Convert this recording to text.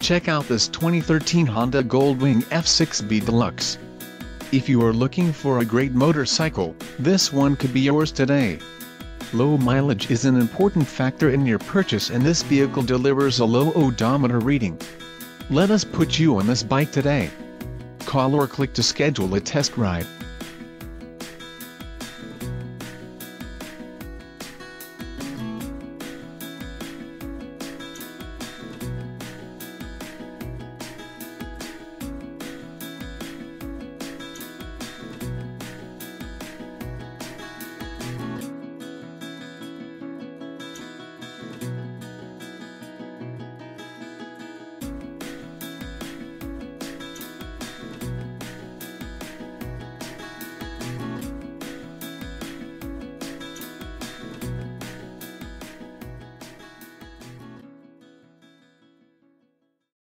check out this 2013 Honda Goldwing F6B Deluxe. If you are looking for a great motorcycle, this one could be yours today. Low mileage is an important factor in your purchase, and this vehicle delivers a low odometer reading. Let us put you on this bike today. Call or click to schedule a test ride.